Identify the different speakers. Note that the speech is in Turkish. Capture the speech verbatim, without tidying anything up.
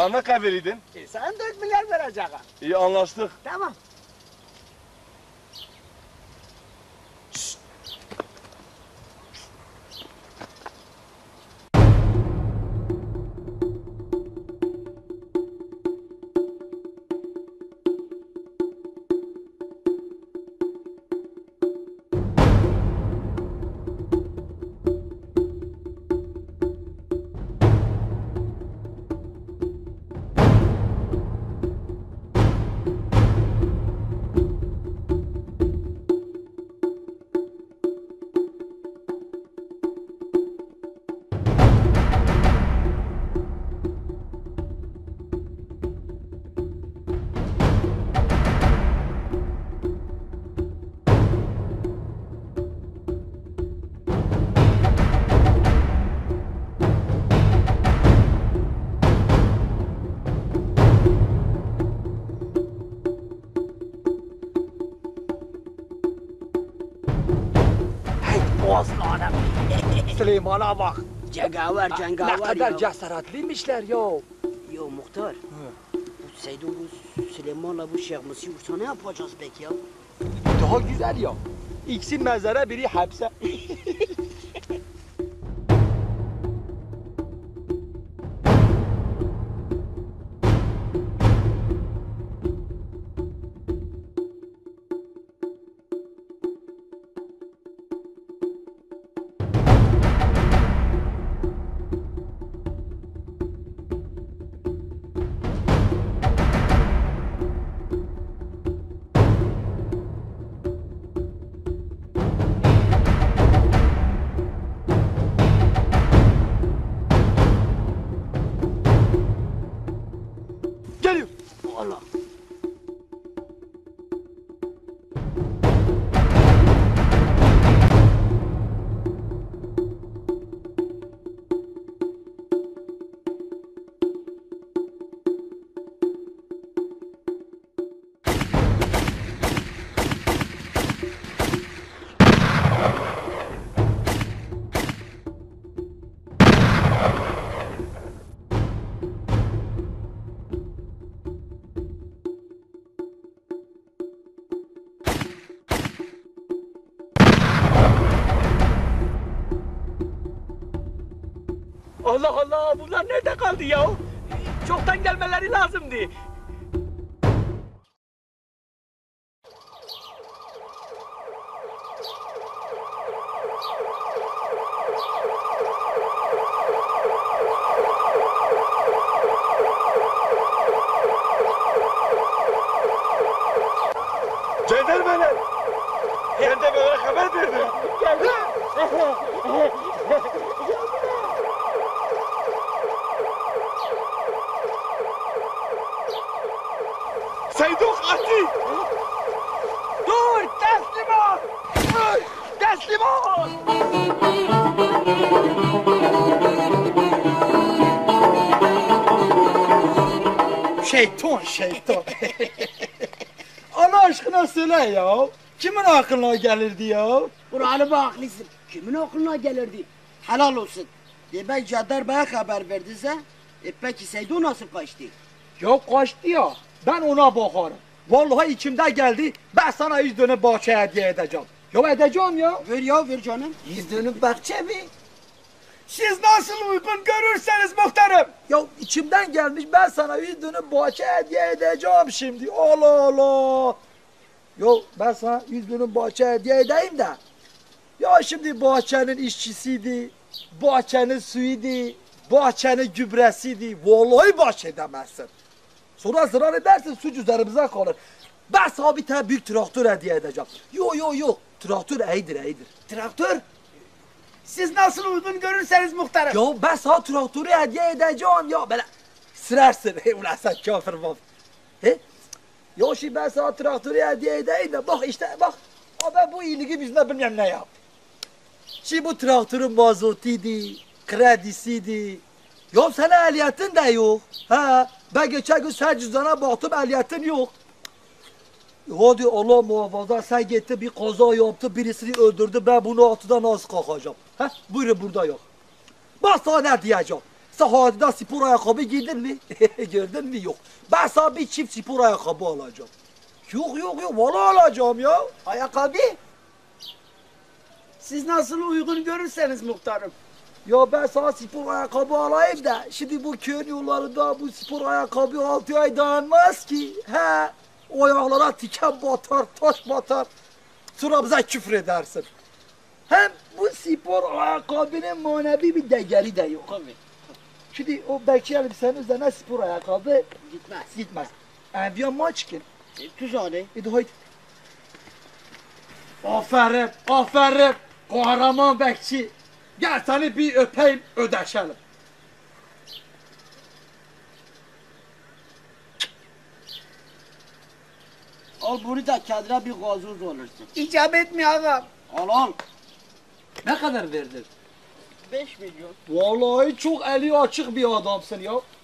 Speaker 1: Bana ne kadar veriydin?
Speaker 2: E, sen dört milyar vereceğim.
Speaker 1: İyi anlaştık.
Speaker 2: Tamam.
Speaker 3: Aslanım. Süleyman'a bak.
Speaker 2: Cengaver, cengaver
Speaker 3: Ne kadar
Speaker 2: ya.
Speaker 3: cesaretliymişler ya.
Speaker 2: Ya muhtar. Bu Seydo bu Süleyman'la bu Şeyh Mısır vursa ne yapacağız peki ya?
Speaker 3: Daha güzel ya. İkisi mezara, biri hapse. Geliyor.
Speaker 2: Allah.
Speaker 3: Allah Allah, bunlar nerede kaldı ya? Çoktan gelmeleri lazımdı.
Speaker 1: Cendermeler! Cendermelere haber verdim.
Speaker 3: Geldi.
Speaker 1: Seydo katil!
Speaker 3: Dur, teslim ol! Dur, teslim ol! Şeytan, şeytan. Allah aşkına söyle ya. Kimin aklına gelirdi ya?
Speaker 2: Galiba haklısın. Kimin aklına gelirdi? Helal olsun. Demek jandarmaya haber verdiyse, e peki Seydo nasıl kaçtı?
Speaker 3: Ya kaçtı ya. Ben ona bakarım. Vallahi içimde geldi. Ben sana yüz dönüm bahçe hediye edeceğim. Ya edeceğim ya.
Speaker 2: Ver ya ver canım.
Speaker 3: Yüz dönüm bahçe mi? Siz nasıl uygun görürseniz muhtarım. Ya içimden gelmiş, ben sana yüz dönüm bahçe hediye edeceğim şimdi. Allah Allah. Yo, ben sana yüz dönüm bahçe hediye edeyim de. Ya şimdi bahçenin işçisiydi, bahçenin suyuydu, bahçenin gübresiydi. Vallahi baş edemezsin. Sonra zarar edersin, suç üzerimize kalır. Ben sana bir tane büyük traktör hediye edeceğim. Yo yo yo, traktör iyidir iyidir.
Speaker 2: Traktör? Siz nasıl uygun görürseniz muhtarım.
Speaker 3: Ya ben sana traktörü hediye edeceğim ya, böyle sürersin. Ulan sen kafir bab. He? Ya şimdi ben sana traktörü hediye edeyim de bak işte bak. O ben bu iyiliği bizimle bilmem ne yap. Şimdi bu traktörün mazotiydi, kredisiydi. Ya senin ehliyetin de yok. Ha? Ben geçen gün sen cüzdana baktım, ehliyetin yok. Hadi Allah muhafaza, sen gitti bir kaza yaptı, birisini öldürdü, ben bunu altıdan nasıl kalkacağım? Ha? Buyurun, burada yok. Bak sana ne diyeceğim. Sen hayatında spor ayakkabı giydin mi? Gördün mü? Yok. Ben sana bir çift spor ayakkabı alacağım. Yok yok yok, valla alacağım ya.
Speaker 2: Ayakkabı. Siz nasıl uygun görürseniz muhtarım.
Speaker 3: Ya ben sana spor ayakkabı alayım da şimdi bu köyün yollarında bu spor ayakkabı altı ay dayanmaz ki. He, o ayaklara tiken batar, taş batar. Sonra bize küfür edersin. Hem bu spor ayakkabının manevi bir değeri de yok.
Speaker 2: Tabii.
Speaker 3: Şimdi o belki elbisenin üzerine spor ayakkabı
Speaker 2: Gitmez.
Speaker 3: gitmez. Enviyan maçkin.
Speaker 2: E, tuzane.
Speaker 3: Hadi haydi. Aferin, aferin. Kahraman bekçi. Gel seni bir öpeyim, ödeşelim.
Speaker 2: Al bunu da kendine bir gazoz olursun.
Speaker 3: İcap etmiyor ağam.
Speaker 2: Al al.
Speaker 3: Ne kadar verdin?
Speaker 2: Beş milyon.
Speaker 3: Vallahi çok eli açık bir adamsın ya.